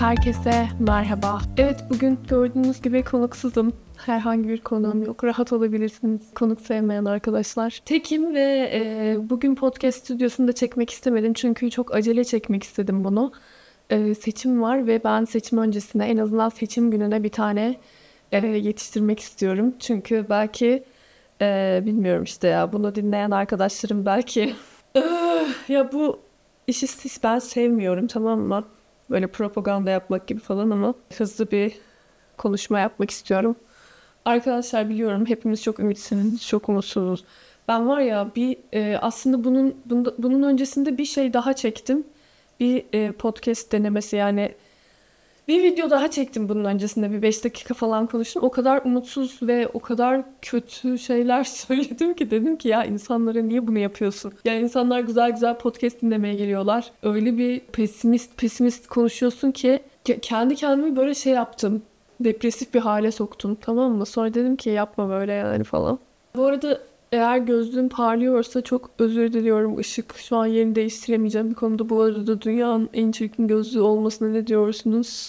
Herkese merhaba. Evet, bugün gördüğünüz gibi konuksuzum. Herhangi bir konuğum yok. Rahat olabilirsiniz konuk sevmeyen arkadaşlar. Tekim ve bugün podcast stüdyosunda çekmek istemedim. Çünkü çok acele çekmek istedim bunu. Seçim var ve ben seçim öncesine, en azından seçim gününe bir tane yetiştirmek istiyorum. Çünkü belki bilmiyorum işte ya, bunu dinleyen arkadaşlarım belki ya bu işi ben sevmiyorum, tamam mı? Böyle propaganda yapmak gibi falan, ama hızlı bir konuşma yapmak istiyorum. Arkadaşlar, biliyorum hepimiz çok ümitsiniz, çok umutsuzuz. Ben var ya aslında bunun öncesinde bir şey daha çektim. Bir podcast denemesi, yani bir video daha çektim bunun öncesinde. Bir 5 dakika falan konuştum. O kadar umutsuz ve o kadar kötü şeyler söyledim ki, dedim ki ya insanlara niye bunu yapıyorsun? Ya insanlar güzel güzel podcast dinlemeye geliyorlar. Öyle bir pesimist konuşuyorsun ki kendi kendime böyle şey yaptım. Depresif bir hale soktum, tamam mı? Sonra dedim ki yapma böyle yani falan. Bu arada eğer gözlüğüm parlıyorsa çok özür diliyorum. Işık şu an yerini değiştiremeyeceğim bir konuda. Bu arada dünyanın en çirkin gözlüğü olmasına ne diyorsunuz?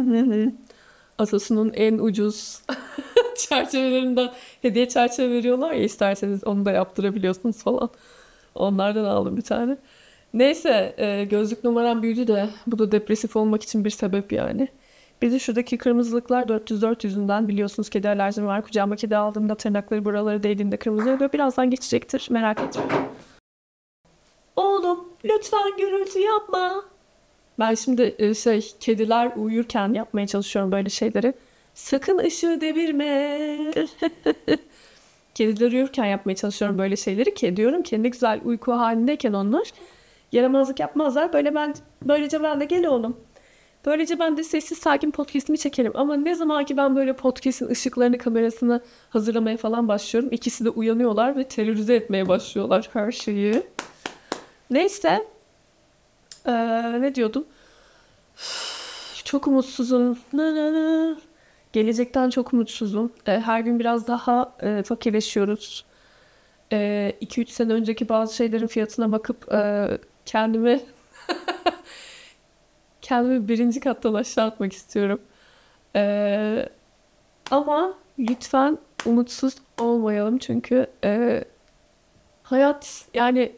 Atasının en ucuz çerçevelerinden hediye çerçeve veriyorlar ya, isterseniz onu da yaptırabiliyorsunuz falan. Onlardan aldım bir tane. Neyse, gözlük numaram büyüdü de bu da depresif olmak için bir sebep yani. Bir de şuradaki kırmızılıklar 404 yüzünden, biliyorsunuz kedi alerjim var. Kucağıma kedi aldığımda tırnakları buralara değdiğinde kırmızı oluyor. Birazdan geçecektir, merak etme. Oğlum lütfen gürültü yapma. Ben şimdi kediler uyurken yapmaya çalışıyorum böyle şeyleri. Sakın ışığı devirme. Kediler uyurken yapmaya çalışıyorum böyle şeyleri ki diyorum ki ne güzel uyku halindeyken onlar yaramazlık yapmazlar. Böylece ben de gel oğlum. Böylece ben de sessiz sakin podcast'imi çekerim. Ama ne zaman ki ben böyle podcast'in ışıklarını, kamerasını hazırlamaya falan başlıyorum, İkisi de uyanıyorlar ve terörize etmeye başlıyorlar her şeyi. Neyse. Ne diyordum? Çok umutsuzum. Gelecekten çok umutsuzum. Her gün biraz daha fakirleşiyoruz. 2-3 sene önceki bazı şeylerin fiyatına bakıp kendimi birinci kattan aşağı atmak istiyorum. Ama lütfen umutsuz olmayalım, çünkü hayat, yani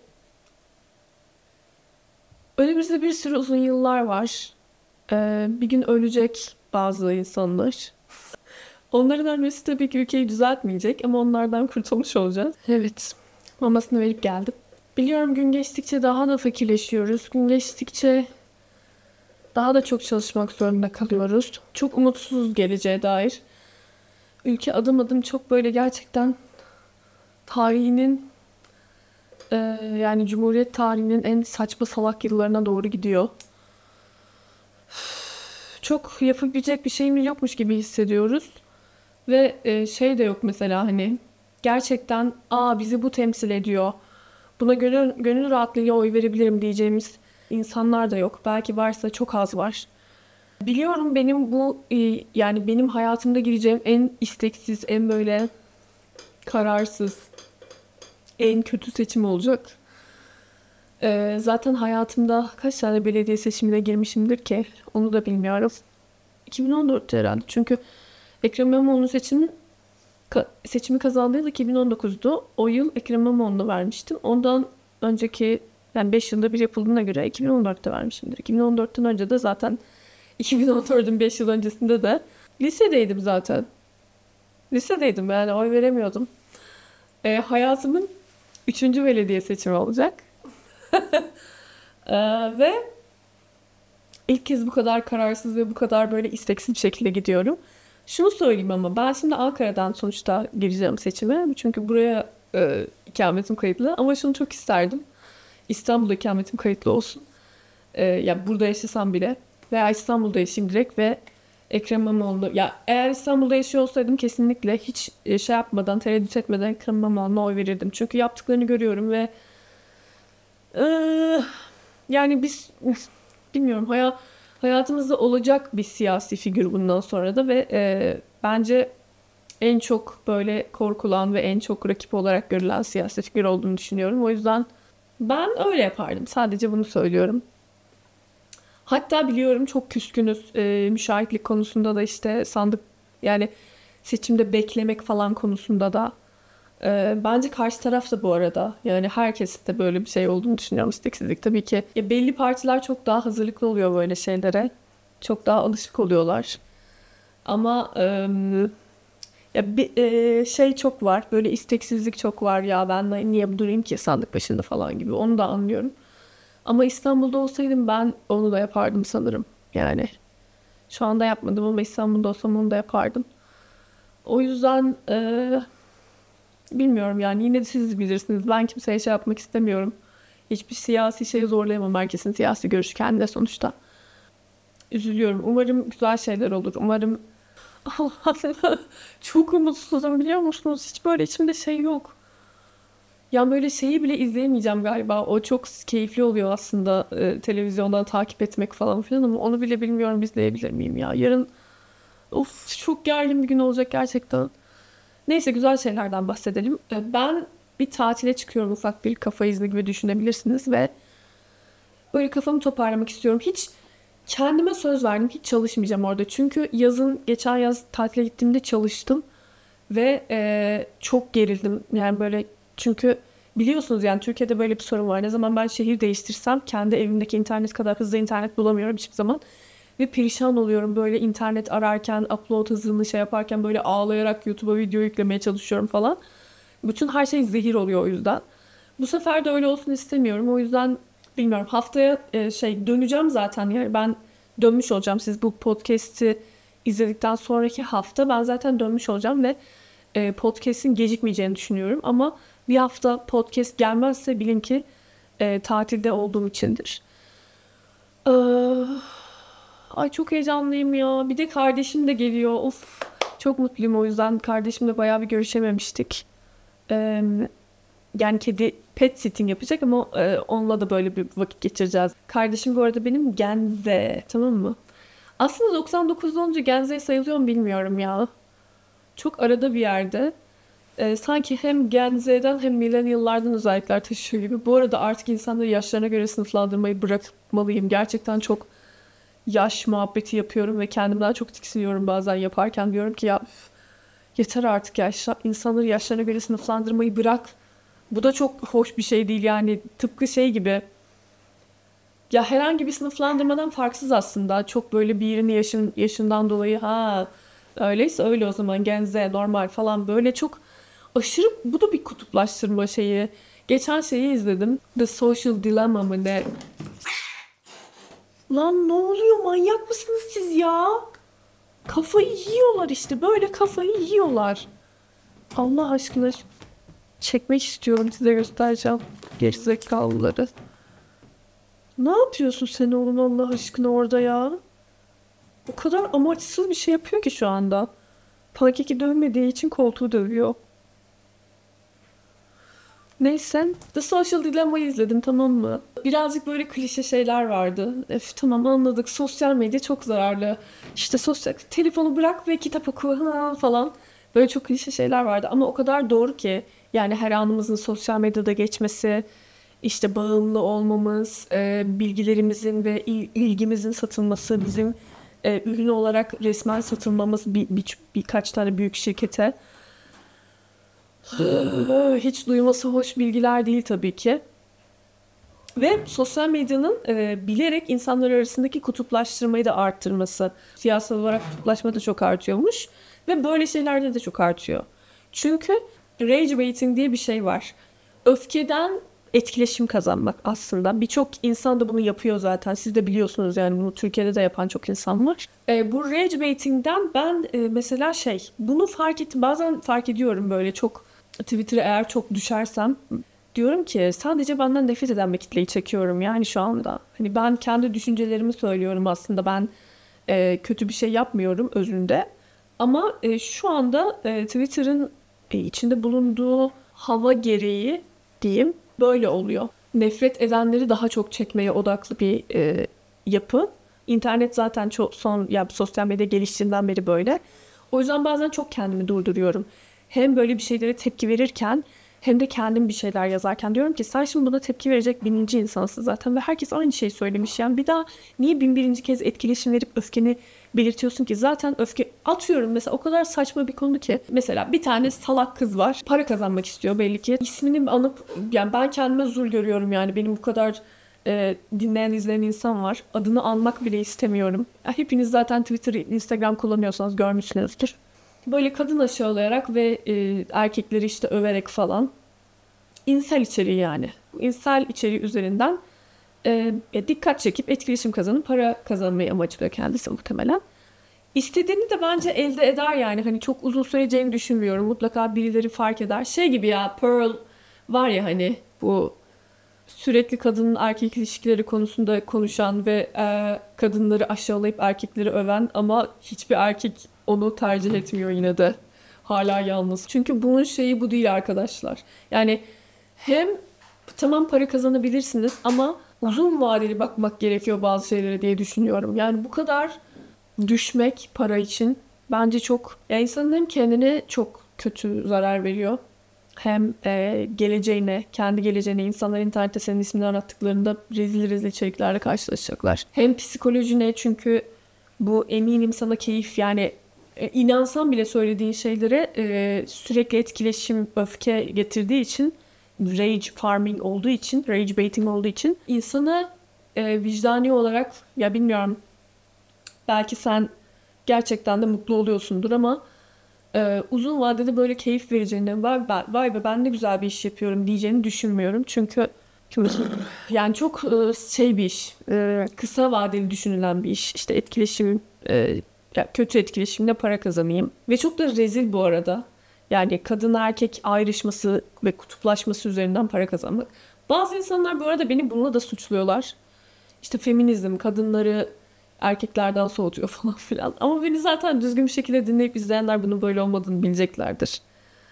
önümüzde bir sürü uzun yıllar var. Bir gün ölecek bazı insanlar. Onların ölmesi tabii ki ülkeyi düzeltmeyecek, ama onlardan kurtulmuş olacağız. Evet, mamasını verip geldim. Biliyorum gün geçtikçe daha da fakirleşiyoruz. Gün geçtikçe daha da çok çalışmak zorunda kalıyoruz. Çok umutsuzuz geleceğe dair. Ülke adım adım çok böyle gerçekten tarihinin yani Cumhuriyet tarihinin en saçma salak yıllarına doğru gidiyor. Çok yapabilecek bir şeyimiz yokmuş gibi hissediyoruz. Ve şey de yok mesela, hani gerçekten bizi bu temsil ediyor, buna gönül rahatlığıyla oy verebilirim diyeceğimiz insanlar da yok. Belki varsa çok az var. Biliyorum benim bu yani benim hayatımda gireceğim en isteksiz, en böyle kararsız, en kötü seçim olacak. Zaten hayatımda kaç tane belediye seçimine girmişimdir ki onu da bilmiyorum. 2014'te herhalde, çünkü Ekrem İmamoğlu'nun seçimi kazandığı yıl 2019'du. O yıl Ekrem İmamoğlu'na vermiştim. Ondan önceki, yani 5 yılda bir yapıldığına göre 2014'te vermişimdir. 2014'ten önce de zaten 2014'ün 5 yıl öncesinde de lisedeydim zaten. Lisedeydim, yani oy veremiyordum. Hayatımın 3. belediye seçimi olacak. Ve ilk kez bu kadar kararsız ve bu kadar böyle isteksiz bir şekilde gidiyorum. Şunu söyleyeyim, ama ben şimdi Ankara'dan sonuçta gireceğim seçime. Çünkü buraya ikametim kayıtlı. Ama şunu çok isterdim: İstanbul'da ikametim kayıtlı olsun. Ya burada yaşasam bile, veya İstanbul'da yaşayayım direkt ve Ekrem İmamoğlu. Ya eğer İstanbul'da yaşıyor olsaydım kesinlikle hiç şey yapmadan, tereddüt etmeden Ekrem İmamoğlu'na oy verirdim. Çünkü yaptıklarını görüyorum ve yani biz bilmiyorum, hayatımızda olacak bir siyasi figür bundan sonra da ve bence en çok böyle korkulan ve en çok rakip olarak görülen siyasi figür olduğunu düşünüyorum. O yüzden ben öyle yapardım. Sadece bunu söylüyorum. Hatta biliyorum çok küskünüz müşahitlik konusunda da işte sandık yani seçimde beklemek falan konusunda da. Bence karşı taraf da bu arada yani herkes de böyle bir şey olduğunu düşünüyorum isteksizlik tabii ki. Ya belli partiler çok daha hazırlıklı oluyor böyle şeylere. Çok daha alışık oluyorlar. Ama ya şey çok var böyle isteksizlik çok var ya ben niye durayım ki sandık başında falan gibi onu da anlıyorum. Ama İstanbul'da olsaydım ben onu da yapardım sanırım. Yani şu anda yapmadım ama İstanbul'da olsam onu da yapardım. O yüzden bilmiyorum yani yine de siz bilirsiniz. Ben kimseye şey yapmak istemiyorum. Hiçbir siyasi şeyi zorlayamam. Herkesin siyasi görüşü kendine sonuçta. Üzülüyorum. Umarım güzel şeyler olur. Umarım Allah'ım çok umutsuzum biliyor musunuz? Hiç böyle içimde şey yok. Ya böyle şeyi bile izleyemeyeceğim galiba. O çok keyifli oluyor aslında televizyondan takip etmek falan filan ama onu bile bilmiyorum izleyebilir miyim ya. Yarın of çok gergin bir gün olacak gerçekten. Neyse güzel şeylerden bahsedelim. Ben bir tatile çıkıyorum ufak bir kafa izni gibi düşünebilirsiniz ve böyle kafamı toparlamak istiyorum. Hiç kendime söz verdim. Hiç çalışmayacağım orada. Çünkü geçen yaz tatile gittiğimde çalıştım ve çok gerildim. Yani böyle çünkü biliyorsunuz yani Türkiye'de böyle bir sorun var. Ne zaman ben şehir değiştirsem kendi evimdeki internet kadar hızlı internet bulamıyorum hiçbir zaman. Ve perişan oluyorum böyle internet ararken, upload hızını şey yaparken böyle ağlayarak YouTube'a video yüklemeye çalışıyorum falan. Bütün her şey zehir oluyor o yüzden. Bu sefer de öyle olsun istemiyorum. O yüzden bilmiyorum haftaya döneceğim zaten. Yani ben dönmüş olacağım. Siz bu podcast'i izledikten sonraki hafta ben zaten dönmüş olacağım ve podcast'in gecikmeyeceğini düşünüyorum. Ama bir hafta podcast gelmezse bilin ki tatilde olduğum içindir. Ay çok heyecanlıyım ya. Bir de kardeşim de geliyor. Of çok mutluyum o yüzden. Kardeşimle bayağı bir görüşememiştik. Ee, Yani kedi pet sitting yapacak ama onunla da böyle bir vakit geçireceğiz. Kardeşim bu arada benim Genze, tamam mı? Aslında 99 olunca Genze sayılıyor mu bilmiyorum ya. Çok arada bir yerde. Sanki hem Gen Z'den hem millennial'lardan özellikler taşıyor gibi. Bu arada artık insanları yaşlarına göre sınıflandırmayı bırakmalıyım. Gerçekten çok yaş muhabbeti yapıyorum ve kendimden çok tiksiniyorum bazen yaparken. Diyorum ki ya yeter artık ya insanları yaşlarına göre sınıflandırmayı bırak. Bu da çok hoş bir şey değil yani tıpkı şey gibi. Ya herhangi bir sınıflandırmadan farksız aslında. Çok böyle birini yaşından dolayı ha öyleyse öyle o zaman genze normal falan böyle çok aşırı bu da bir kutuplaştırma şeyi. Geçen şeyi izledim. The Social Dilemma mı ne? Lan ne oluyor manyak mısınız siz ya? Kafayı yiyorlar işte böyle kafayı yiyorlar. Allah aşkına çekmek istiyorum size göstereceğim. Gerizekalıları. Ne yapıyorsun sen oğlum Allah aşkına orada ya? O kadar amaçsız bir şey yapıyor ki şu anda. Pankeki dövmediği için koltuğu dövüyor. Neyse. The Social Dilemma'yı izledim tamam mı? Birazcık böyle klişe şeyler vardı. Tamam anladık. Sosyal medya çok zararlı. İşte telefonu bırak ve kitap oku falan. Böyle çok klişe şeyler vardı. Ama o kadar doğru ki. Yani her anımızın sosyal medyada geçmesi, işte bağımlı olmamız, bilgilerimizin ve ilgimizin satılması, bizim ürün olarak resmen satılmamız birkaç tane büyük şirkete. Hiç duyması hoş bilgiler değil tabii ki. Ve sosyal medyanın bilerek insanlar arasındaki kutuplaştırmayı da arttırması. Siyasal olarak kutuplaşma da çok artıyormuş. Ve böyle şeylerde de çok artıyor. Çünkü rage baiting diye bir şey var. Öfkeden etkileşim kazanmak aslında. Birçok insan da bunu yapıyor zaten. Siz de biliyorsunuz yani bunu Türkiye'de de yapan çok insan var. Bu rage baiting'den ben mesela bunu fark ettim. Bazen fark ediyorum böyle çok Twitter'a eğer çok düşersem diyorum ki sadece benden nefret eden bir kitleyi çekiyorum yani şu anda. Hani ben kendi düşüncelerimi söylüyorum aslında ben kötü bir şey yapmıyorum özünde. Ama şu anda Twitter'ın içinde bulunduğu hava gereği diyeyim böyle oluyor. Nefret edenleri daha çok çekmeye odaklı bir yapı. İnternet zaten çok sosyal medya geliştiğinden beri böyle. O yüzden bazen çok kendimi durduruyorum. Hem böyle bir şeylere tepki verirken hem de kendim bir şeyler yazarken diyorum ki sen şimdi buna tepki verecek bininci insansın zaten ve herkes aynı şeyi söylemiş. Yani bir daha niye bin birinci kez etkileşim verip öfkeni belirtiyorsun ki? Zaten öfke atıyorum mesela, o kadar saçma bir konu ki. Mesela bir tane salak kız var, para kazanmak istiyor belli ki. İsmini anıp, yani ben kendime zul görüyorum yani, benim bu kadar dinleyen izleyen insan var. Adını almak bile istemiyorum. Hepiniz zaten Twitter, Instagram kullanıyorsanız görmüşsünüzdür. Böyle kadın aşağılayarak ve erkekleri işte överek falan. İnsel içeriği yani. Bu insel içeriği üzerinden dikkat çekip etkileşim kazanıp para kazanmayı amaçlıyor kendisi muhtemelen. İstediğini de bence elde eder yani. Hani çok uzun süreceğini düşünmüyorum. Mutlaka birileri fark eder. Şey gibi ya, Pearl var ya hani, bu sürekli kadın erkek ilişkileri konusunda konuşan ve kadınları aşağılayıp erkekleri öven ama hiçbir erkek onu tercih etmiyor yine de. Hala yalnız. Çünkü bunun şeyi bu değil arkadaşlar. Yani hem tamam para kazanabilirsiniz ama uzun vadeli bakmak gerekiyor bazı şeylere diye düşünüyorum. Yani bu kadar düşmek para için bence çok, yani insanın hem kendine çok kötü zarar veriyor, hem geleceğine, kendi geleceğine. İnsanlar internette senin ismini arattıklarında rezil rezil içeriklerle karşılaşacaklar. Hem psikolojine, çünkü bu eminim sana keyif, yani inansan bile söylediğin şeylere sürekli etkileşim, öfke getirdiği için, rage farming olduğu için, rage baiting olduğu için insanı vicdani olarak, ya bilmiyorum, belki sen gerçekten de mutlu oluyorsundur ama uzun vadede böyle keyif vereceğini, vay be ben ne güzel bir iş yapıyorum diyeceğini düşünmüyorum. Çünkü yani çok şey bir iş, kısa vadeli düşünülen bir iş. İşte etkileşim, kötü etkileşimle para kazanayım. Ve çok da rezil bu arada. Yani kadın erkek ayrışması ve kutuplaşması üzerinden para kazanmak. Bazı insanlar bu arada beni bununla da suçluyorlar. İşte feminizm kadınları erkeklerden soğutuyor falan filan. Ama beni zaten düzgün bir şekilde dinleyip izleyenler bunun böyle olmadığını bileceklerdir.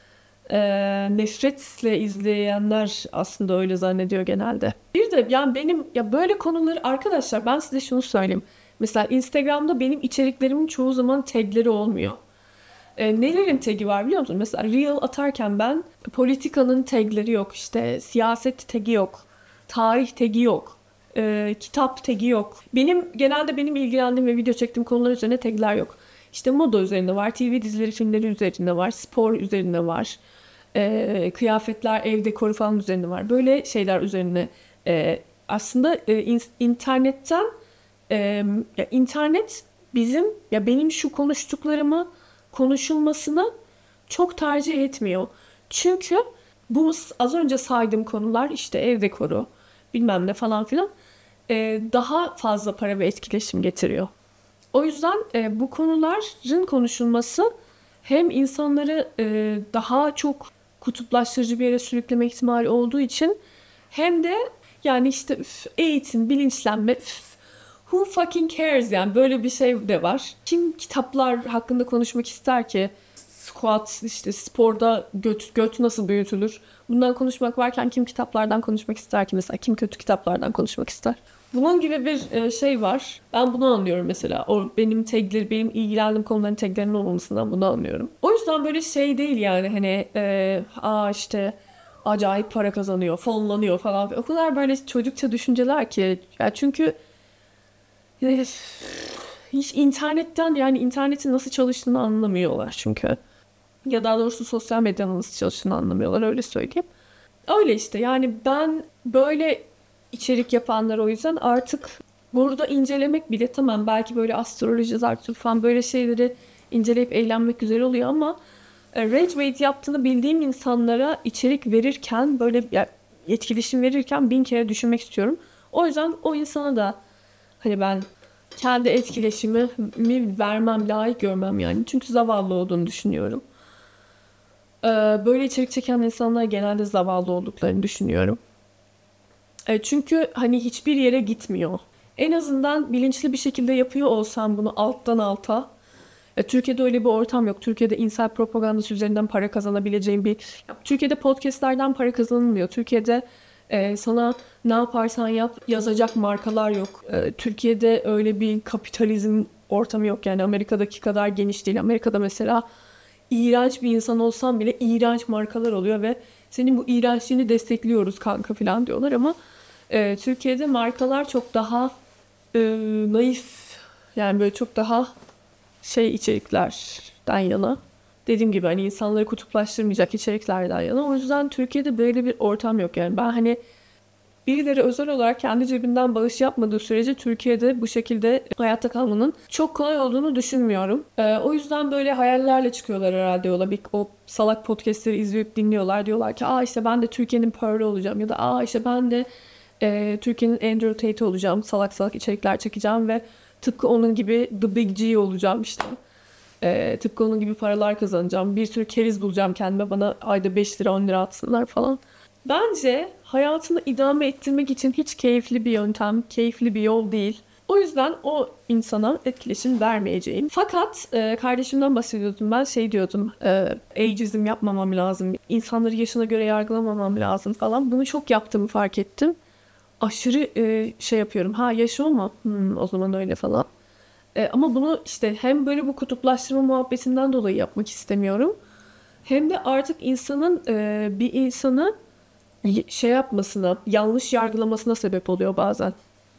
Nefretle izleyenler aslında öyle zannediyor genelde. Bir de yani benim, ya böyle konuları arkadaşlar, ben size şunu söyleyeyim. Mesela Instagram'da benim içeriklerimin çoğu zaman tagleri olmuyor. Nelerin tagi var biliyor musun? Mesela Reel atarken ben, politikanın tagleri yok, işte siyaset tagi yok, tarih tagi yok, kitap tagi yok. Benim ilgilendiğim ve video çektiğim konular üzerine tagler yok. İşte moda üzerinde var, TV dizileri, filmleri üzerinde var, spor üzerinde var, kıyafetler, ev dekoru falan üzerinde var. Böyle şeyler üzerine aslında internetten, ya internet benim şu konuştuklarımı konuşulmasını çok tercih etmiyor. Çünkü bu az önce saydığım konular, işte ev dekoru bilmem ne falan filan, daha fazla para ve etkileşim getiriyor. O yüzden bu konuların konuşulması hem insanları daha çok kutuplaştırıcı bir yere sürükleme ihtimali olduğu için, hem de yani işte eğitim, bilinçlenme, who fucking cares, yani böyle bir şey de var. Kim kitaplar hakkında konuşmak ister ki? Squat, işte sporda göt nasıl büyütülür? Bundan konuşmak varken kim kitaplardan konuşmak ister ki mesela? Kim kötü kitaplardan konuşmak ister? Bunun gibi bir şey var. Ben bunu anlıyorum mesela. O benim ilgilendiğim konuların taglerinin olmamasından bunu anlıyorum. O yüzden böyle şey değil yani, hani işte acayip para kazanıyor, fonlanıyor falan. O kadar böyle çocukça düşünceler ki. Ya çünkü hiç internetten, yani internetin nasıl çalıştığını anlamıyorlar çünkü. Ya daha doğrusu sosyal medyanın nasıl çalıştığını anlamıyorlar, öyle söyleyeyim. Öyle işte, yani ben böyle içerik yapanlar, o yüzden artık burada incelemek bile tamam, belki böyle astroloji, zartür falan böyle şeyleri inceleyip eğlenmek güzel oluyor ama rage bait yaptığını bildiğim insanlara içerik verirken, böyle etkileşim verirken 1000 kere düşünmek istiyorum. O yüzden o insana da hani ben kendi etkileşimi vermem, layık görmem yani. Çünkü zavallı olduğunu düşünüyorum. Böyle içerik çeken insanlar genelde zavallı olduklarını düşünüyorum. Çünkü hani hiçbir yere gitmiyor. En azından bilinçli bir şekilde yapıyor olsam bunu alttan alta. Türkiye'de öyle bir ortam yok. Türkiye'de insel propagandası üzerinden para kazanabileceğim Türkiye'de podcastlerden para kazanılmıyor. Türkiye'de sana ne yaparsan yap yazacak markalar yok. Türkiye'de öyle bir kapitalizm ortamı yok. Yani Amerika'daki kadar geniş değil. Amerika'da mesela iğrenç bir insan olsan bile iğrenç markalar oluyor ve senin bu iğrençliğini destekliyoruz kanka falan diyorlar ama Türkiye'de markalar çok daha naif, yani böyle çok daha içeriklerden yana. Dediğim gibi hani insanları kutuplaştırmayacak içeriklerden yana. O yüzden Türkiye'de böyle bir ortam yok yani. Ben hani birileri özel olarak kendi cebinden bağış yapmadığı sürece Türkiye'de bu şekilde hayatta kalmanın çok kolay olduğunu düşünmüyorum. O yüzden böyle hayallerle çıkıyorlar herhalde yola. O salak podcastleri izleyip dinliyorlar. Diyorlar ki işte ben de Türkiye'nin Pearl'ü olacağım ya da işte ben de Türkiye'nin Andrew Tate olacağım. Salak salak içerikler çekeceğim ve tıpkı onun gibi The Big G olacağım işte. Tıpkı onun gibi paralar kazanacağım. Bir sürü keriz bulacağım kendime. Bana ayda 5 lira 10 lira atsınlar falan. Bence hayatını idame ettirmek için hiç keyifli bir yöntem, keyifli bir yol değil. O yüzden o insana etkileşim vermeyeceğim. Fakat kardeşimden bahsediyordum. Ben diyordum. Ageism yapmamam lazım. İnsanları yaşına göre yargılamamam lazım falan. Bunu çok yaptığımı fark ettim. Aşırı yapıyorum. Yaşı o mu? O zaman öyle falan. Ama bunu işte hem böyle bu kutuplaştırma muhabbetinden dolayı yapmak istemiyorum. Hem de artık insanın bir insanı yapmasına, yanlış yargılamasına sebep oluyor bazen.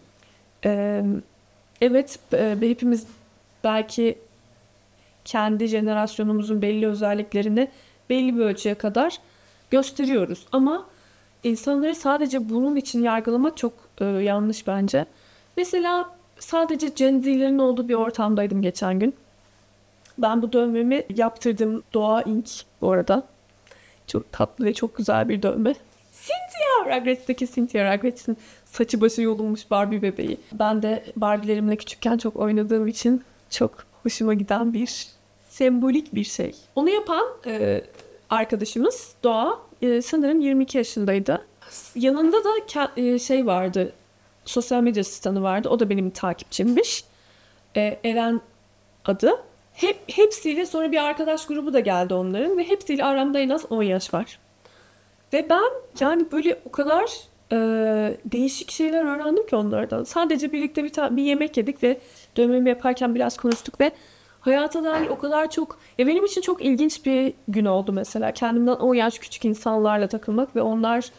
Evet, hepimiz belki kendi jenerasyonumuzun belli özelliklerini belli bir ölçüye kadar gösteriyoruz. Ama insanları sadece bunun için yargılamak çok yanlış bence. Mesela sadece Gen Z'lerin olduğu bir ortamdaydım geçen gün. Ben bu dövmemi yaptırdım. Doğa Ink bu arada. Çok tatlı ve çok güzel bir dövme. Cynthia Rugrets'teki Cynthia Rugrets'in saçı başı yolunmuş Barbie bebeği. Ben de Barbie'lerimle küçükken çok oynadığım için çok hoşuma giden bir sembolik bir şey. Onu yapan arkadaşımız Doğa sanırım 22 yaşındaydı. Yanında da vardı. Sosyal medya asistanı vardı. O da benim takipçimmiş. Eren adı. Hepsiyle sonra bir arkadaş grubu da geldi onların ve hepsiyle aramda en az 10 yaş var. Ve ben yani böyle o kadar değişik şeyler öğrendim ki onlardan. Sadece birlikte bir yemek yedik ve dövmemi yaparken biraz konuştuk ve hayata dair o kadar çok... benim için çok ilginç bir gün oldu mesela. Kendimden 10 yaş küçük insanlarla takılmak ve onlar...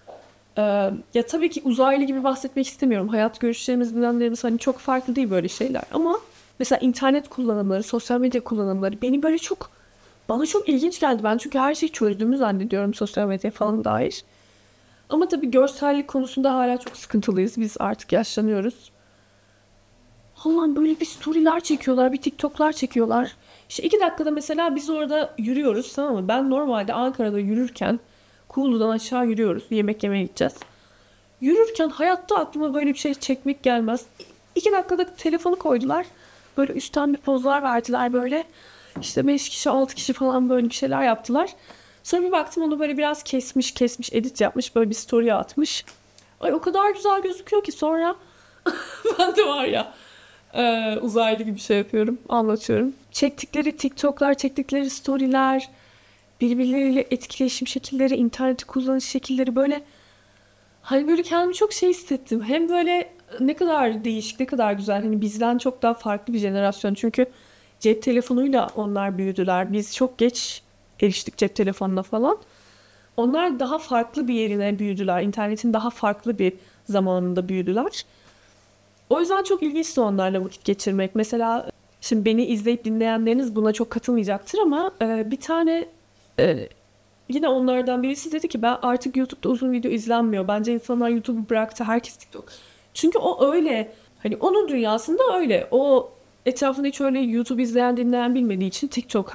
ya tabii ki uzaylı gibi bahsetmek istemiyorum. Hayat görüşlerimiz, bilenlerimiz hani çok farklı değil böyle şeyler. Ama mesela internet kullanımları, sosyal medya kullanımları bana çok ilginç geldi. Ben çünkü her şeyi çözdüğümü zannediyorum sosyal medya falan dair. Ama tabii görsellik konusunda hala çok sıkıntılıyız. Biz artık yaşlanıyoruz. Allah'ım böyle bir storyler çekiyorlar, bir TikTok'lar çekiyorlar. İşte 2 dakikada mesela biz orada yürüyoruz, tamam mı? Ben normalde Ankara'da yürürken Kuğulu'dan aşağı yürüyoruz. Yemek yemeye gideceğiz. Yürürken hayatta aklıma böyle bir şey çekmek gelmez. 2 dakikada telefonu koydular. Böyle üstten bir pozlar verdiler böyle. İşte 5 kişi 6 kişi falan böyle bir şeyler yaptılar. Sonra bir baktım onu böyle biraz kesmiş edit yapmış, böyle bir story atmış. Ay o kadar güzel gözüküyor ki sonra ben de var ya uzaylı gibi şey yapıyorum, anlatıyorum. Çektikleri TikTok'lar, çektikleri story'ler, birbirleriyle etkileşim şekilleri, interneti kullanış şekilleri böyle hani böyle kendimi çok hissettim. Hem böyle ne kadar değişik, ne kadar güzel. Hani bizden çok daha farklı bir jenerasyon. Çünkü cep telefonuyla onlar büyüdüler. Biz çok geç eriştik cep telefonuna falan. Onlar daha farklı bir yerine büyüdüler. İnternetin daha farklı bir zamanında büyüdüler. O yüzden çok ilginçti onlarla vakit geçirmek. Mesela şimdi beni izleyip dinleyenleriniz buna çok katılmayacaktır ama bir tane yine onlardan birisi dedi ki ben artık YouTube'da uzun video izlenmiyor. Bence insanlar YouTube'u bıraktı. Herkes TikTok. Çünkü o öyle. Hani onun dünyasında öyle. O etrafında hiç öyle YouTube izleyen dinleyen bilmediği için TikTok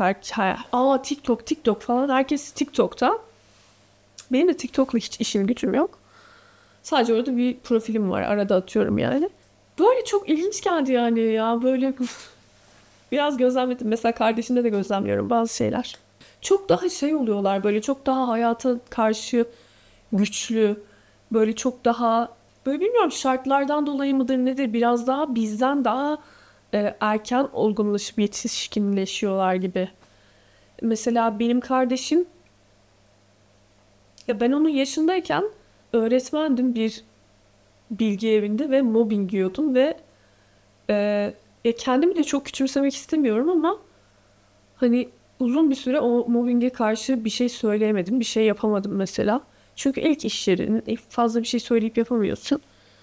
TikTok falan herkes TikTok'ta. Benim de TikTok'la hiç işim gücüm yok. Sadece orada bir profilim var. Arada atıyorum yani. Böyle çok ilginç geldi yani ya. Böyle biraz gözlemledim. Mesela kardeşimde de gözlemliyorum bazı şeyler. Çok daha oluyorlar böyle. Çok daha hayata karşı güçlü. Böyle çok daha böyle bilmiyorum şartlardan dolayı mıdır nedir. Biraz daha bizden daha erken olgunlaşıp yetişkinleşiyorlar gibi. Mesela benim kardeşim ya ben onun yaşındayken öğretmendim bir bilgi evinde ve mobbing yiyordum ve kendimi de çok küçümsemek istemiyorum ama hani uzun bir süre o mobbinge karşı bir şey söyleyemedim. Bir şey yapamadım mesela. Çünkü ilk iş yerinin fazla bir şey söyleyip yapamıyorsun.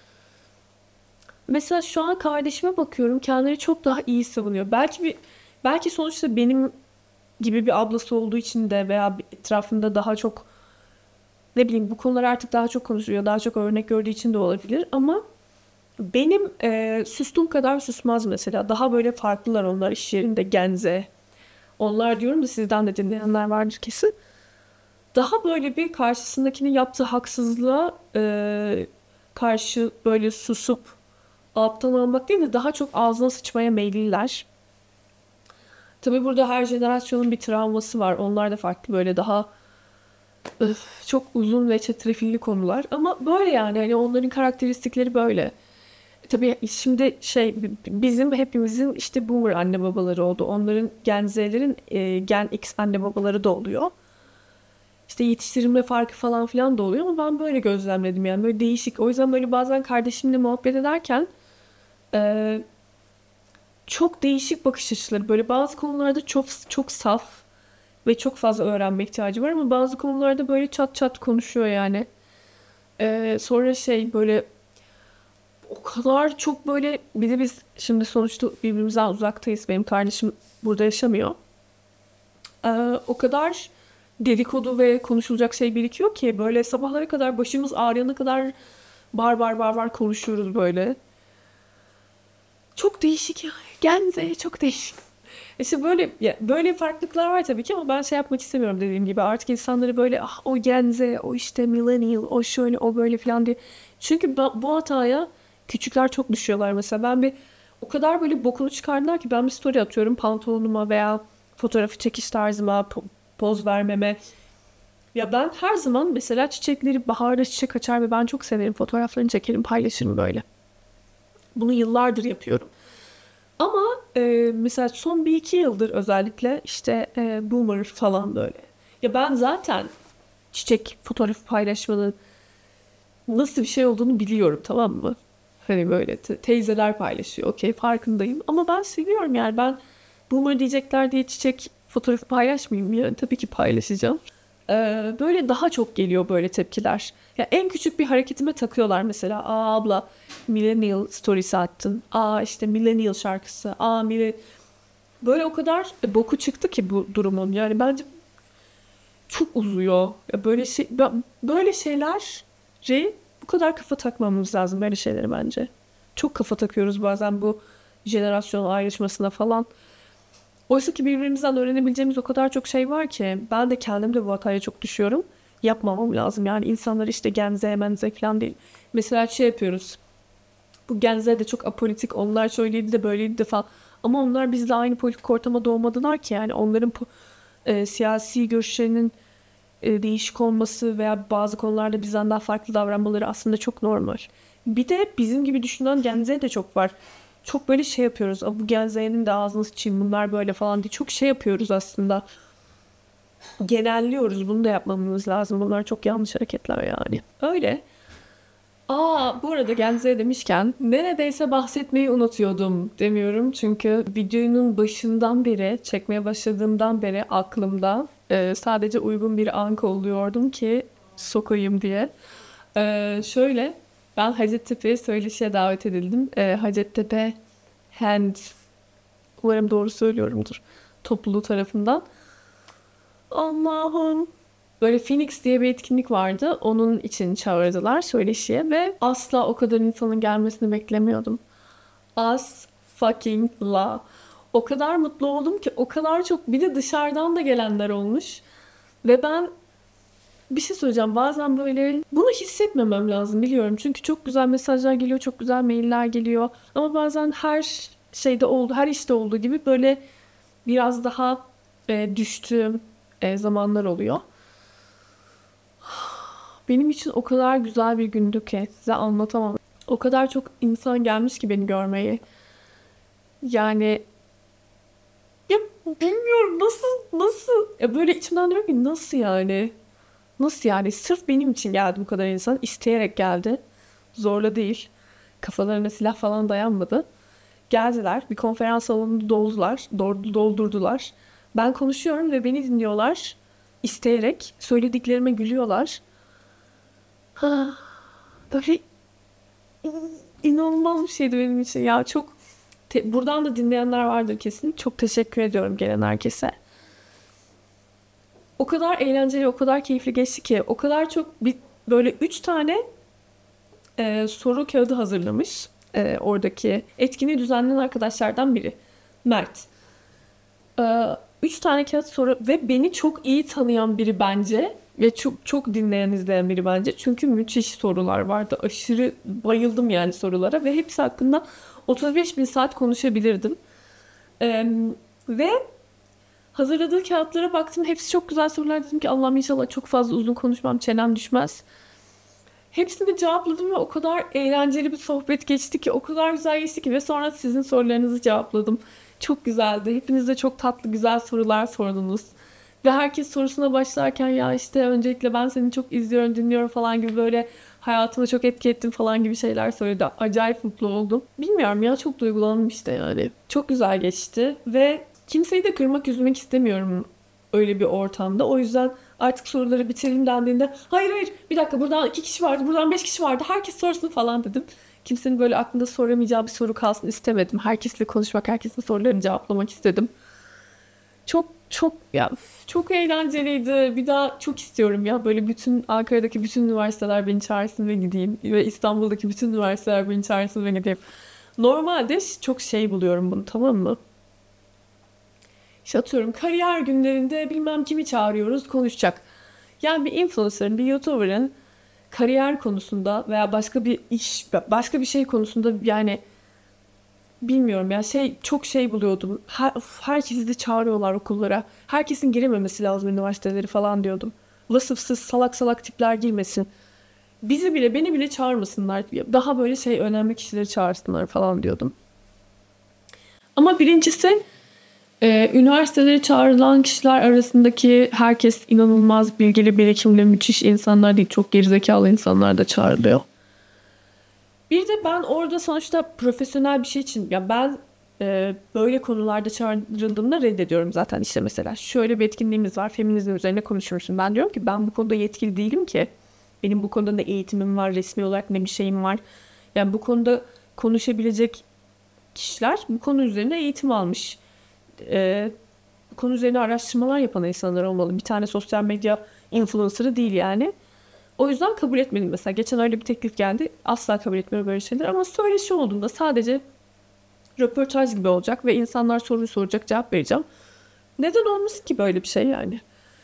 Mesela şu an kardeşime bakıyorum, kendini çok daha iyi savunuyor. Belki sonuçta benim gibi bir ablası olduğu için de veya etrafında daha çok, ne bileyim, bu konular artık daha çok konuşuluyor, daha çok örnek gördüğü için de olabilir. Ama benim sustuğum kadar susmaz mesela. Daha böyle farklılar onlar iş yerinde, genze. Onlar diyorum da sizden de dinleyenler vardır kesin. Daha böyle bir karşısındakinin yaptığı haksızlığa karşı böyle susup alttan almak değil de daha çok ağzına sıçmaya meyilliler. Tabii burada her jenerasyonun bir travması var. Onlar da farklı, böyle daha çok uzun ve çetrefilli konular. Ama böyle yani hani onların karakteristikleri böyle. Tabii şimdi bizim hepimizin işte boomer anne babaları oldu. Onların Gen Z'lerin Gen X anne babaları da oluyor. İşte yetiştirilme farkı falan filan da oluyor ama ben böyle gözlemledim yani böyle değişik. O yüzden böyle bazen kardeşimle muhabbet ederken e, çok değişik bakış açıları. Böyle bazı konularda çok çok saf ve çok fazla öğrenme ihtiyacı var ama bazı konularda böyle çat çat konuşuyor yani. Sonra böyle o kadar çok böyle, bir de biz şimdi sonuçta birbirimizden uzaktayız. Benim kardeşim burada yaşamıyor. O kadar dedikodu ve konuşulacak şey birikiyor ki böyle sabahlara kadar, başımız ağrıyana kadar bar konuşuyoruz böyle. Çok değişik ya. Genze çok değişik. İşte böyle böyle farklılıklar var tabii ki ama ben şey yapmak istemiyorum dediğim gibi. Artık insanları böyle o genze, o işte millennial, o şöyle, o böyle falan diye. Çünkü bu hataya küçükler çok düşüyorlar mesela. O kadar böyle bokunu çıkardılar ki ben bir story atıyorum pantolonuma veya fotoğrafı çekiş tarzıma, poz vermeme. Ya ben her zaman mesela çiçekleri, baharda çiçek açar ve ben çok severim. Fotoğraflarını çekerim, paylaşırım böyle. Bunu yıllardır yapıyorum. Ama mesela son bir iki yıldır özellikle işte boomer falan böyle. Ya ben zaten çiçek fotoğrafı paylaşmanın nasıl bir şey olduğunu biliyorum, tamam mı? Hani böyle teyzeler paylaşıyor, okey, farkındayım. Ama ben seviyorum yani, ben boomer diyecekler diye çiçek fotoğrafı paylaşmayayım yani, tabii ki paylaşacağım. Böyle daha çok geliyor böyle tepkiler. Ya en küçük bir hareketime takıyorlar mesela. Aa abla, millennial story'si attın. Aa işte millennial şarkısı. Böyle o kadar boku çıktı ki bu durumun. Yani bence çok uzuyor. Ya böyle şeyleri bu kadar kafa takmamız lazım, böyle şeyleri bence. Çok kafa takıyoruz bazen bu jenerasyon ayrışmasına falan. Oysa ki birbirimizden öğrenebileceğimiz o kadar çok şey var ki ben de kendim de bu hataya çok düşüyorum. Yapmamam lazım yani, insanlar işte genze menze falan değil. Mesela yapıyoruz. Bu genze de çok apolitik, onlar şöyleydi de böyleydi de falan. Ama onlar bizle aynı politik ortama doğmadılar ki yani onların siyasi görüşlerinin değişik olması veya bazı konularda bizden daha farklı davranmaları aslında çok normal. Bir de bizim gibi düşünen genze de çok var. Çok böyle yapıyoruz. Bu genzenin de ağzını sıçayım bunlar böyle falan diye. Çok yapıyoruz aslında. Genelliyoruz. Bunu da yapmamamız lazım. Bunlar çok yanlış hareketler yani. Öyle. Bu arada genze demişken neredeyse bahsetmeyi unutuyordum demiyorum. Çünkü videonun başından beri, çekmeye başladığımdan beri aklımda sadece uygun bir an kolluyordum ki sokayım diye. Ben Hacettepe'ye söyleşiye davet edildim. Hacettepe Hands, umarım doğru söylüyorumdur, topluluğu tarafından. Allah'ım. Böyle Phoenix diye bir etkinlik vardı. Onun için çağırdılar söyleşiye ve asla o kadar insanın gelmesini beklemiyordum. As fucking la. O kadar mutlu oldum ki, o kadar çok, bir de dışarıdan da gelenler olmuş. Ve ben bir şey söyleyeceğim. Bazen böyle bunu hissetmemem lazım biliyorum. Çünkü çok güzel mesajlar geliyor, çok güzel mailler geliyor. Ama bazen her işte olduğu gibi böyle biraz daha düştüğüm zamanlar oluyor. Benim için o kadar güzel bir gündü ki size anlatamam. O kadar çok insan gelmiş ki beni görmeyi. Yani ya bilmiyorum nasıl. Ya böyle içimden diyorum ki nasıl yani? Nasıl yani? Sırf benim için geldi bu kadar insan. İsteyerek geldi. Zorla değil. Kafalarına silah falan dayanmadı. Geldiler. Bir konferans salonunu doldurdular. Ben konuşuyorum ve beni dinliyorlar. İsteyerek söylediklerime gülüyorlar. Ha, böyle inanılmaz bir şeydi benim için ya. Çok buradan da dinleyenler vardır kesin. Çok teşekkür ediyorum gelen herkese. O kadar eğlenceli, o kadar keyifli geçti ki. O kadar çok böyle 3 tane soru kağıdı hazırlamış. Oradaki etkinliği düzenleyen arkadaşlardan biri. Mert. 3 tane kağıt soru ve beni çok iyi tanıyan biri bence. Ve çok çok dinleyen, izleyen biri bence. Çünkü müthiş sorular vardı. Aşırı bayıldım yani sorulara. Ve hepsi hakkında 35 bin saat konuşabilirdim. Ve hazırladığı kağıtlara baktım. Hepsi çok güzel sorular. Dedim ki Allah'ım inşallah çok fazla uzun konuşmam. Çenem düşmez. Hepsini cevapladım ve o kadar eğlenceli bir sohbet geçti ki. O kadar güzel geçti ki. Ve sonra sizin sorularınızı cevapladım. Çok güzeldi. Hepiniz de çok tatlı güzel sorular sordunuz. Ve herkes sorusuna başlarken ya işte öncelikle ben seni çok izliyorum, dinliyorum falan gibi böyle hayatıma çok etki ettim falan gibi şeyler söyledi. Acayip mutlu oldum. Bilmiyorum ya çok duygulandım işte yani. Çok güzel geçti ve kimseyi de kırmak, üzmek istemiyorum öyle bir ortamda. O yüzden artık soruları bitirelim dendiğinde hayır bir dakika buradan 2 kişi vardı, buradan 5 kişi vardı. Herkes sorsun falan dedim. Kimsenin böyle aklında soramayacağı bir soru kalsın istemedim. Herkesle konuşmak, herkesin sorularını cevaplamak istedim. Çok eğlenceliydi. Bir daha çok istiyorum ya. Böyle bütün Ankara'daki bütün üniversiteler beni çağırsın ve gideyim. Ve İstanbul'daki bütün üniversiteler beni çağırsın ve gideyim. Normalde çok buluyorum bunu, tamam mı? İşte atıyorum kariyer günlerinde bilmem kimi çağırıyoruz konuşacak. Yani bir influencer'ın, bir YouTuber'ın kariyer konusunda veya başka bir iş, başka bir şey konusunda yani bilmiyorum ya çok buluyordum. Herkesi de çağırıyorlar okullara. Herkesin girememesi lazım üniversiteleri falan diyordum. Vasıfsız salak salak tipler girmesin. Beni bile çağırmasınlar. Daha böyle önemli kişileri çağırsınlar falan diyordum. Ama birincisi üniversitelere çağrılan kişiler arasındaki herkes inanılmaz bilgili, birikimli, müthiş insanlar değil. Çok gerizekalı insanlar da çağrılıyor. Bir de ben orada sonuçta profesyonel bir şey için ya ben böyle konularda çağrıldığımda reddediyorum zaten. İşte mesela şöyle bir etkinliğimiz var, feminizm üzerine konuşuyorsun. Ben diyorum ki ben bu konuda yetkili değilim ki. Benim bu konuda ne eğitimim var, resmi olarak ne bir şeyim var. Yani bu konuda konuşabilecek kişiler bu konu üzerine eğitim almış. Bu konu üzerine araştırmalar yapan insanlar olmalı. Bir tane sosyal medya influencer'ı değil yani. O yüzden kabul etmedim mesela. Geçen öyle bir teklif geldi. Asla kabul etmiyorum böyle şeyler. Ama söyleşi olduğunda sadece röportaj gibi olacak ve insanlar soruyu soracak, cevap vereceğim. Neden olmasın ki böyle bir şey yani?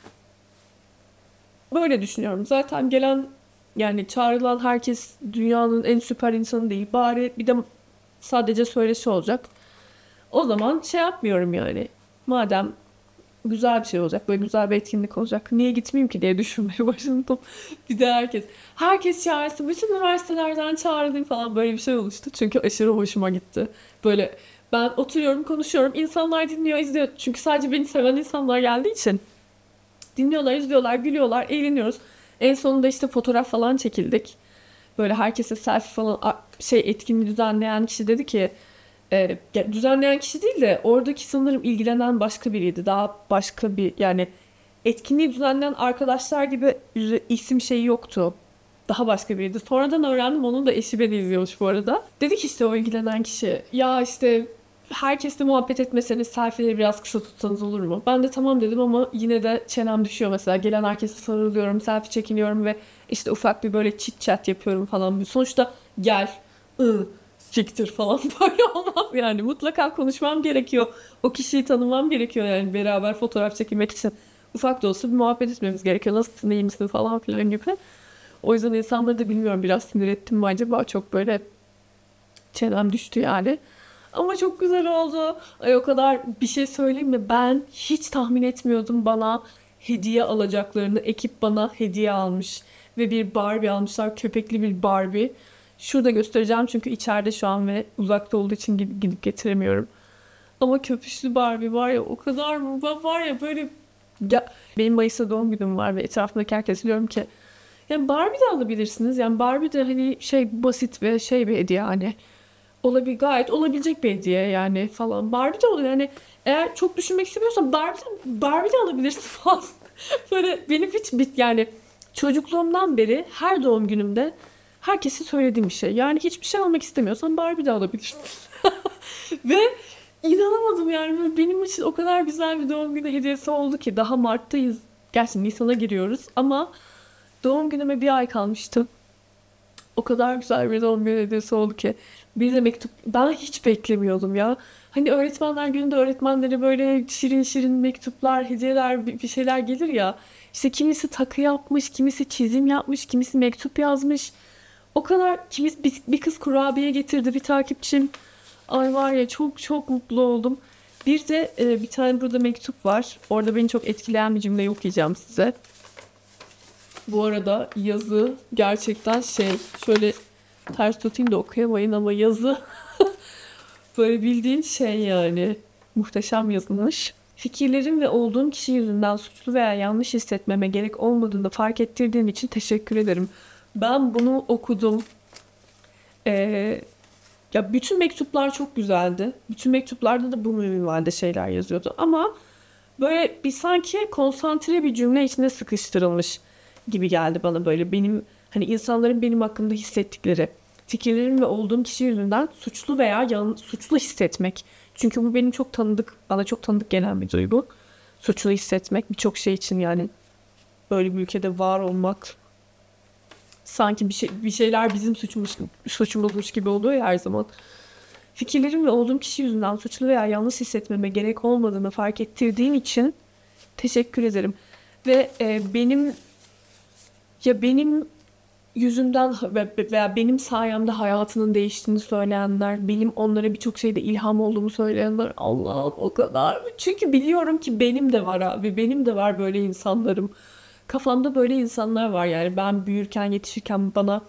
Böyle düşünüyorum. Zaten gelen yani çağrılan herkes dünyanın en süper insanı değil. Bari bir de sadece söyleşi olacak. O zaman yapmıyorum yani. Madem güzel bir şey olacak, böyle güzel bir etkinlik olacak. Niye gitmeyeyim ki diye düşünmeye başladım. Bir de herkes çağırsın. Bütün üniversitelerden çağrılayım falan böyle bir şey oluştu. Çünkü aşırı hoşuma gitti. Böyle ben oturuyorum, konuşuyorum. İnsanlar dinliyor, izliyor. Çünkü sadece beni seven insanlar geldiği için. Dinliyorlar, izliyorlar, gülüyorlar, eğleniyoruz. En sonunda işte fotoğraf falan çekildik. Böyle herkese selfie falan etkinliği düzenleyen kişi dedi ki düzenleyen kişi değil de oradaki sanırım ilgilenen başka biriydi. Daha başka bir yani etkinliği düzenleyen arkadaşlar gibi isim yoktu. Daha başka biriydi. Sonradan öğrendim onun da eşi beni izliyormuş bu arada. Dedi ki işte o ilgilenen kişi ya işte herkesle muhabbet etmeseniz selfie'leri biraz kısa tutsanız olur mu? Ben de tamam dedim ama yine de çenem düşüyor mesela. Gelen herkese sarılıyorum, selfie çekiniyorum ve işte ufak bir böyle chit chat yapıyorum falan. Sonuçta gel, siktir falan böyle olmaz yani. Mutlaka konuşmam gerekiyor. O kişiyi tanımam gerekiyor yani beraber fotoğraf çekilmek için. Ufak da olsa bir muhabbet etmemiz gerekiyor. Nasılsın, iyi misin falan filan gibi. O yüzden insanları da bilmiyorum biraz sinir ettim mi acaba? Çok böyle çenem düştü yani. Ama çok güzel oldu. Ay o kadar bir şey söyleyeyim mi? Ben hiç tahmin etmiyordum bana hediye alacaklarını. Ekip bana hediye almış. Ve bir Barbie almışlar. Köpekli bir Barbie. Şurada göstereceğim çünkü içeride şu an ve uzakta olduğu için gidip getiremiyorum. Ama köpüşlü Barbie var ya o kadar mı? Var ya böyle... Ya, benim Mayıs'ta doğum günüm var ve etrafımdaki herkes diyorum ki yani Barbie de alabilirsiniz. Yani Barbie de hani basit ve bir hediye hani. gayet olabilecek bir hediye yani falan. Barbie de olur yani, eğer çok düşünmek istemiyorsan Barbie de alabilirsin falan. Böyle benim hiç yani çocukluğumdan beri her doğum günümde herkese söylediğim bir şey. Yani hiçbir şey almak istemiyorsan Barbie de alabilirsin. Ve inanamadım yani, böyle benim için o kadar güzel bir doğum günü hediyesi oldu ki. Daha Mart'tayız. Gerçi Nisan'a giriyoruz ama doğum günüme bir ay kalmıştı. O kadar güzel bir doğum günü hediyesi oldu ki. Bir de mektup. Ben hiç beklemiyordum ya. Hani öğretmenler gününde öğretmenlere böyle şirin şirin mektuplar, hediyeler, bir şeyler gelir ya. İşte kimisi takı yapmış, kimisi çizim yapmış, kimisi mektup yazmış. O kadar, kimisi bir kız kurabiye getirdi, bir takipçim. Ay var ya, çok çok mutlu oldum. Bir de bir tane burada mektup var. Orada beni çok etkileyen bir cümleyi okuyacağım size. Bu arada yazı gerçekten şöyle ters tutayım da okuyamayın ama yazı böyle bildiğin yani muhteşem yazılmış. Fikirlerim ve olduğum kişi yüzünden suçlu veya yanlış hissetmeme gerek olmadığını fark ettirdiğin için teşekkür ederim. Ben bunu okudum. Ya bütün mektuplar çok güzeldi. Bütün mektuplarda da bu minvalde şeyler yazıyordu. Ama böyle bir sanki konsantre bir cümle içine sıkıştırılmış gibi geldi bana, böyle benim hani insanların benim hakkımda hissettikleri, fikirlerim ve olduğum kişi yüzünden suçlu veya suçlu hissetmek. Çünkü bu benim çok tanıdık, bana çok tanıdık gelen bir duygu. Suçlu hissetmek birçok şey için, yani böyle bir ülkede var olmak sanki bir şeyler bizim suçumuzmuş gibi oluyor ya her zaman. Fikirlerim ve olduğum kişi yüzünden suçlu veya yanlış hissetmeme gerek olmadığını fark ettirdiğin için teşekkür ederim. Ve benim yüzümden veya benim sayemde hayatının değiştiğini söyleyenler, benim onlara birçok şeyde ilham olduğumu söyleyenler, Allah'ım o kadar. Çünkü biliyorum ki benim de var abi, benim de var böyle insanlarım. Kafamda böyle insanlar var yani, ben büyürken, yetişirken bana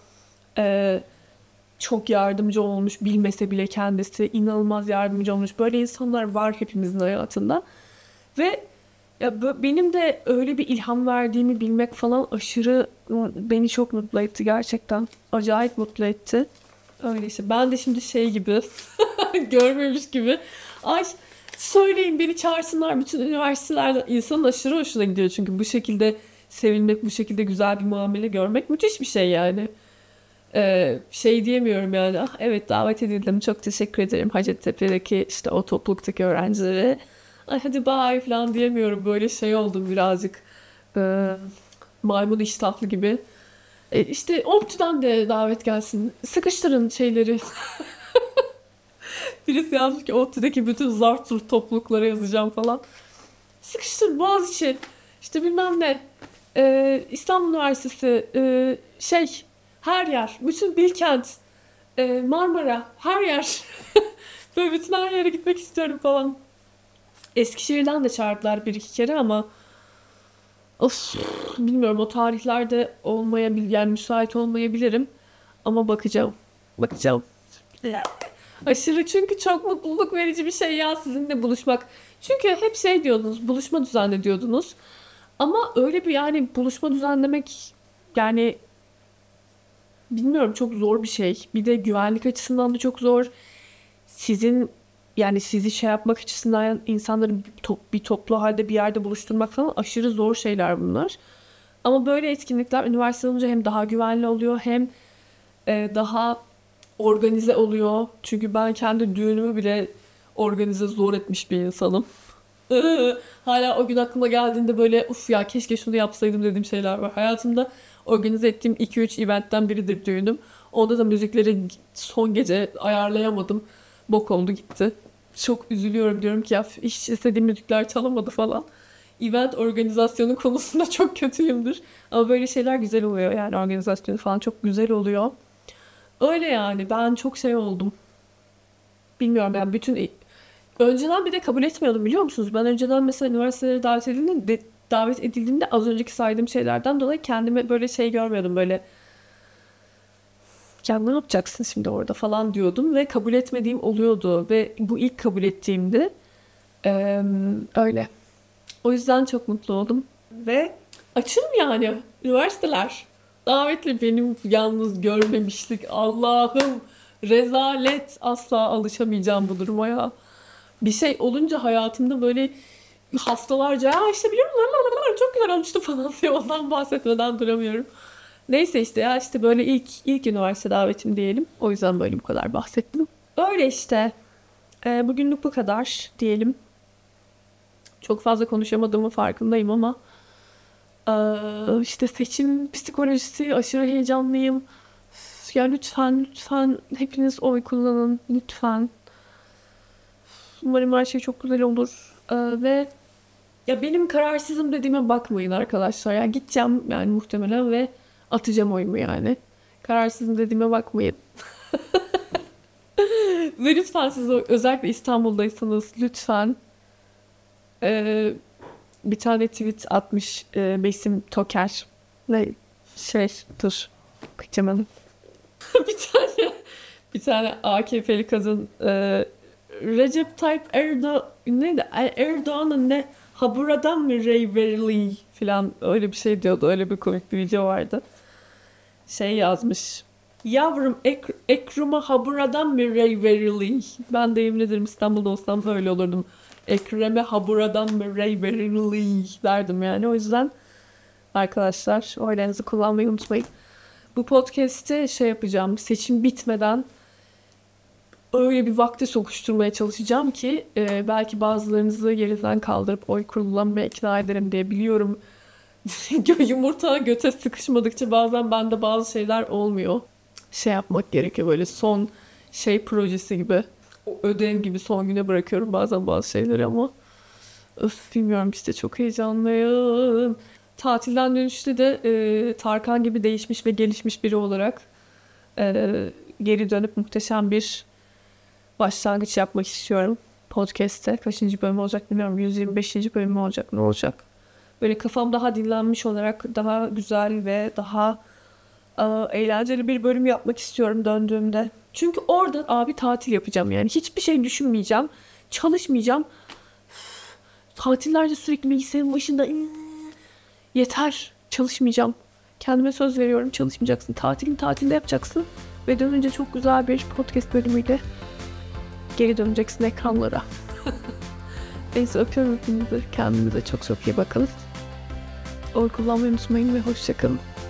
çok yardımcı olmuş, bilmese bile kendisi inanılmaz yardımcı olmuş. Böyle insanlar var hepimizin hayatında. Ve ya benim de öyle bir ilham verdiğimi bilmek falan aşırı beni çok mutlu etti gerçekten. Acayip mutlu etti. Öyle işte. Ben de şimdi gibi görmemiş gibi. Ay, söyleyin beni çağırsınlar bütün üniversitelerde. İnsanın aşırı hoşuna gidiyor çünkü bu şekilde sevilmek, bu şekilde güzel bir muamele görmek müthiş bir şey yani. Diyemiyorum yani. Ah, evet, davet edildim. Çok teşekkür ederim Hacettepe'deki işte o topluluktaki öğrencilere. Ay hadi bye falan diyemiyorum. Böyle oldum birazcık. Maymun iştahlı gibi. İşte ODTÜ'den de davet gelsin. Sıkıştırın şeyleri. Birisi yazmış ki ODTÜ'deki bütün zart zurt topluluklara yazacağım falan. Sıkıştır Boğaziçi. İşte bilmem ne. İstanbul Üniversitesi. Her yer. Bütün Bilkent. Marmara. Her yer. Böyle bütün her yere gitmek istiyorum falan. Eskişehir'den de çağırdılar bir iki kere ama of, bilmiyorum, o tarihlerde yani müsait olmayabilirim ama bakacağım. Bakacağım. Aşırı, çünkü çok mutluluk verici bir şey ya sizinle buluşmak. Çünkü hep diyordunuz, buluşma düzenliyordunuz. Ama öyle bir, yani buluşma düzenlemek yani bilmiyorum, çok zor bir şey. Bir de güvenlik açısından da çok zor. Sizi yapmak açısından insanları bir toplu halde bir yerde buluşturmak falan aşırı zor şeyler bunlar. Ama böyle etkinlikler üniversite olunca hem daha güvenli oluyor hem daha organize oluyor. Çünkü ben kendi düğünümü bile organize zor etmiş bir insanım. Hala o gün aklıma geldiğinde böyle uf ya keşke şunu yapsaydım dediğim şeyler var. Hayatımda organize ettiğim 2-3 eventten biridir düğünüm. Onda da müzikleri son gece ayarlayamadım. Bok oldu gitti. Çok üzülüyorum, diyorum ki ya hiç istediğim müzikler çalamadı falan. Event organizasyonu konusunda çok kötüyümdür. Ama böyle şeyler güzel oluyor yani, organizasyonu falan çok güzel oluyor. Öyle yani, ben çok oldum. Bilmiyorum yani önceden bir de kabul etmiyordum, biliyor musunuz? Ben önceden mesela üniversitelere davet edildiğimde az önceki saydığım şeylerden dolayı kendime böyle görmüyordum, böyle ya ne yapacaksın şimdi orada falan diyordum ve kabul etmediğim oluyordu ve bu ilk kabul ettiğimdi. Öyle. O yüzden çok mutlu oldum ve açım yani üniversiteler. Davetli, benim yalnız görmemişlik, Allah'ım. Rezalet. Asla alışamayacağım bu duruma ya. Bir şey olunca hayatımda böyle haftalarca ya işte biliyor musun çok güzel olmuştu falan diye ondan bahsetmeden duramıyorum. Neyse işte ya işte böyle ilk üniversite davetim diyelim. O yüzden böyle bu kadar bahsettim. Öyle işte. Bugünlük bu kadar diyelim. Çok fazla konuşamadığımı farkındayım ama işte seçim psikolojisi, aşırı heyecanlıyım. Ya lütfen hepiniz oy kullanın lütfen. Umarım her şey çok güzel olur. Ve ya benim kararsızım dediğime bakmayın arkadaşlar. Ya gideceğim yani muhtemelen ve atacağım oyumu yani. Kararsızım dediğime bakmayın. Ve lütfen siz özellikle İstanbul'daysanız lütfen bir tane tweet atmış Besim Toker. Ne dur. Bakacağım. bir tane AKP'li kadın Recep Tayyip Erdoğan neydi? Erdoğan'ın ne haburadan mı rey verili falan öyle bir şey diyordu. Öyle bir komik bir video vardı. Şey yazmış. Yavrum Ekrum'a haburadan mı rey verili? Ben de yemin ederim İstanbul'da olsam öyle olurdum. Ekrem'e haburadan mı rey verili derdim yani. O yüzden arkadaşlar oylarınızı kullanmayı unutmayın. Bu podcast'te şey yapacağım. Seçim bitmeden öyle bir vakte sokuşturmaya çalışacağım ki belki bazılarınızı yerinden kaldırıp oy kullanmaya ikna ederim diye biliyorum. Yumurta göte sıkışmadıkça bazen bende bazı şeyler olmuyor. Şey yapmak gerekiyor böyle son şey projesi gibi. O ödev gibi son güne bırakıyorum bazen bazı şeyleri ama bilmiyorum işte çok heyecanlıyım. Tatilden dönüşte de Tarkan gibi değişmiş ve gelişmiş biri olarak geri dönüp muhteşem bir başlangıç yapmak istiyorum podcast'te. Kaçıncı bölüm olacak bilmiyorum. 125. bölüm mü olacak? Ne olacak? Böyle kafam daha dinlenmiş olarak daha güzel ve daha eğlenceli bir bölüm yapmak istiyorum döndüğümde. Çünkü orada abi tatil yapacağım yani. Hiçbir şey düşünmeyeceğim. Çalışmayacağım. Tatillerde sürekli bilgisayarın başında yeter. Çalışmayacağım. Kendime söz veriyorum. Çalışmayacaksın. Tatilde yapacaksın. Ve dönünce çok güzel bir podcast bölümüyle geri döneceksin ekranlara. Neyse öpüyorum hepinizi. Kendinize çok çok iyi bakın. Oy kullanmayı unutmayın ve hoşçakalın.